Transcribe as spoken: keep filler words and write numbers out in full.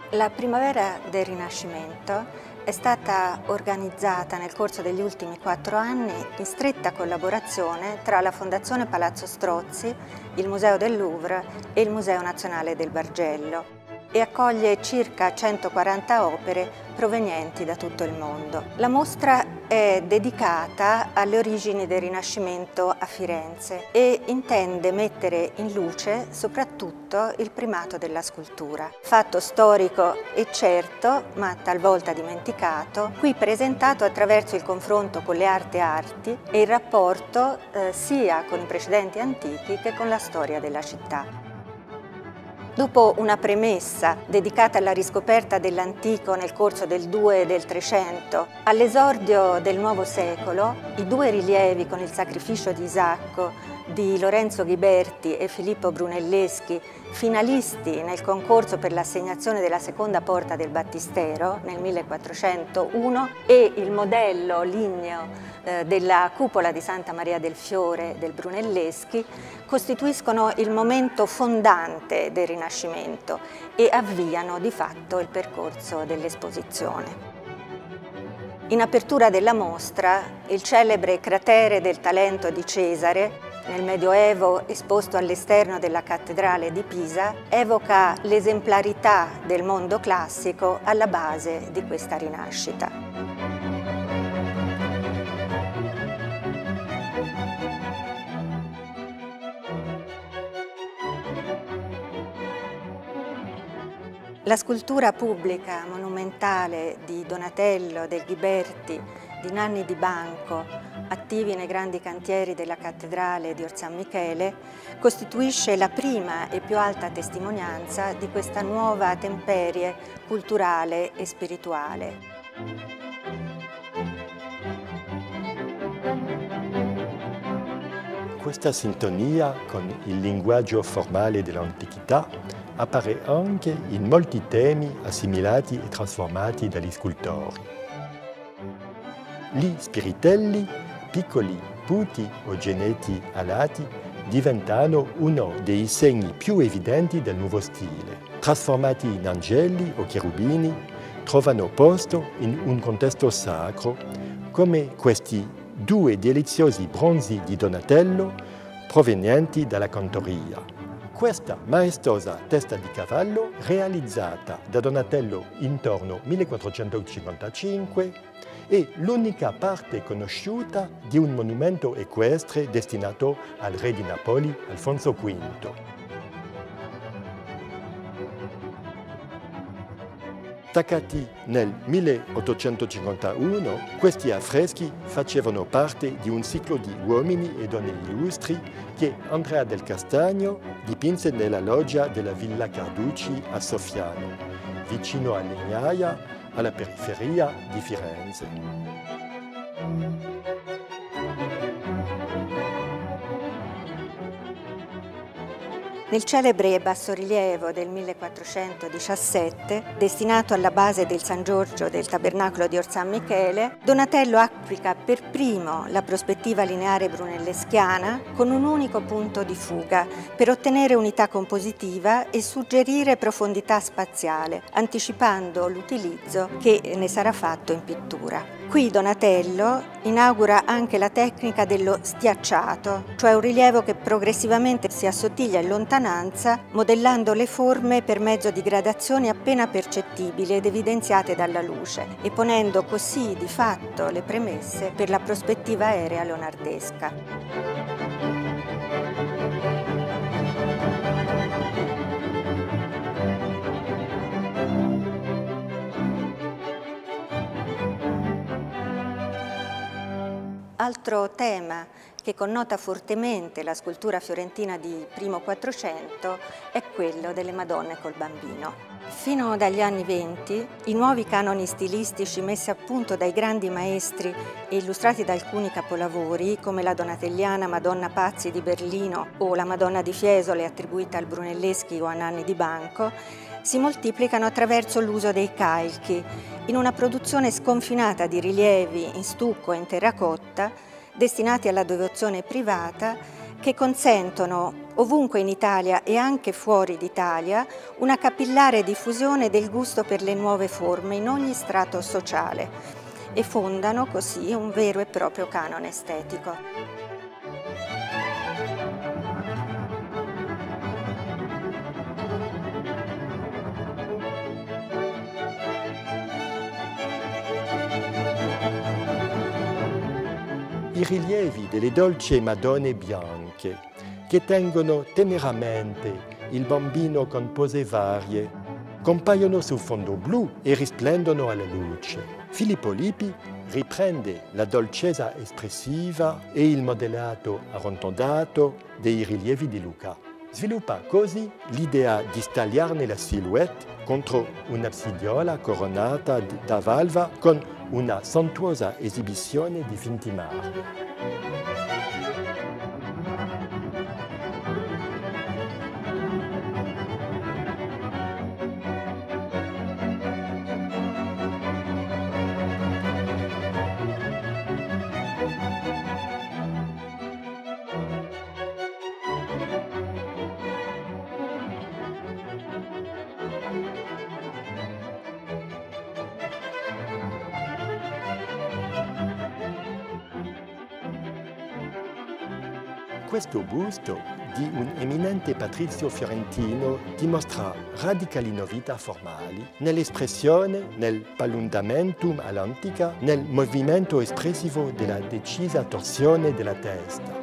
La Primavera del Rinascimento è stata organizzata nel corso degli ultimi quattro anni in stretta collaborazione tra la Fondazione Palazzo Strozzi, il Museo del Louvre e il Museo Nazionale del Bargello e accoglie circa centoquaranta opere provenienti da tutto il mondo. La mostra è dedicata alle origini del Rinascimento a Firenze e intende mettere in luce soprattutto il primato della scultura. Fatto storico e certo, ma talvolta dimenticato, qui presentato attraverso il confronto con le arte arti e il rapporto eh, sia con i precedenti antichi che con la storia della città. Dopo una premessa dedicata alla riscoperta dell'antico nel corso del due e del trecento, all'esordio del nuovo secolo, i due rilievi con il sacrificio di Isacco di Lorenzo Ghiberti e Filippo Brunelleschi, finalisti nel concorso per l'assegnazione della seconda porta del Battistero nel millequattrocentouno, e il modello ligneo eh, della cupola di Santa Maria del Fiore del Brunelleschi costituiscono il momento fondante del Rinascimento e avviano di fatto il percorso dell'esposizione. In apertura della mostra, il celebre cratere del talento di Cesare, nel Medioevo esposto all'esterno della cattedrale di Pisa, evoca l'esemplarità del mondo classico alla base di questa rinascita. La scultura pubblica monumentale di Donatello, del Ghiberti, di Nanni di Banco, attivi nei grandi cantieri della cattedrale di Or San Michele, costituisce la prima e più alta testimonianza di questa nuova temperie culturale e spirituale. Questa sintonia con il linguaggio formale dell'antichità appare anche in molti temi assimilati e trasformati dagli scultori. Gli spiritelli, piccoli puti o geneti alati, diventano uno dei segni più evidenti del nuovo stile. Trasformati in angeli o cherubini, trovano posto in un contesto sacro, come questi due deliziosi bronzi di Donatello provenienti dalla cantoria. Questa maestosa testa di cavallo, realizzata da Donatello intorno al millequattrocentocinquantacinque, è l'unica parte conosciuta di un monumento equestre destinato al re di Napoli, Alfonso quinto. Staccati nel milleottocentocinquantuno, questi affreschi facevano parte di un ciclo di uomini e donne illustri che Andrea del Castagno dipinse nella loggia della Villa Carducci a Soffiano, vicino a Legnaia, alla periferia di Firenze. Nel celebre bassorilievo del millequattrocentodiciassette, destinato alla base del San Giorgio del Tabernacolo di Or San Michele, Donatello applica per primo la prospettiva lineare brunelleschiana con un unico punto di fuga per ottenere unità compositiva e suggerire profondità spaziale, anticipando l'utilizzo che ne sarà fatto in pittura. Qui Donatello inaugura anche la tecnica dello stiacciato, cioè un rilievo che progressivamente si assottiglia in lontananza, modellando le forme per mezzo di gradazioni appena percettibili ed evidenziate dalla luce, e ponendo così di fatto le premesse per la prospettiva aerea leonardesca. Altro tema che connota fortemente la scultura fiorentina di primo Quattrocento è quello delle Madonne col Bambino. Fino dagli anni venti, i nuovi canoni stilistici messi a punto dai grandi maestri e illustrati da alcuni capolavori, come la donatelliana Madonna Pazzi di Berlino o la Madonna di Fiesole attribuita al Brunelleschi o a Nanni di Banco, si moltiplicano attraverso l'uso dei calchi, in una produzione sconfinata di rilievi in stucco e in terracotta, destinati alla devozione privata che consentono ovunque in Italia e anche fuori d'Italia una capillare diffusione del gusto per le nuove forme in ogni strato sociale e fondano così un vero e proprio canone estetico. I rilievi delle dolci Madonne bianche, che tengono teneramente il bambino con pose varie, compaiono su fondo blu e risplendono alla luce. Filippo Lippi riprende la dolcezza espressiva e il modellato arrotondato dei rilievi di Luca. Sviluppa così l'idea di stagliarne la silhouette contro un'absidiola coronata da valva con una sontuosa esibizione di finti marmi. Questo busto di un eminente patrizio fiorentino dimostra radicali novità formali nell'espressione, nel palundamentum all'antica, nel movimento espressivo della decisa torsione della testa.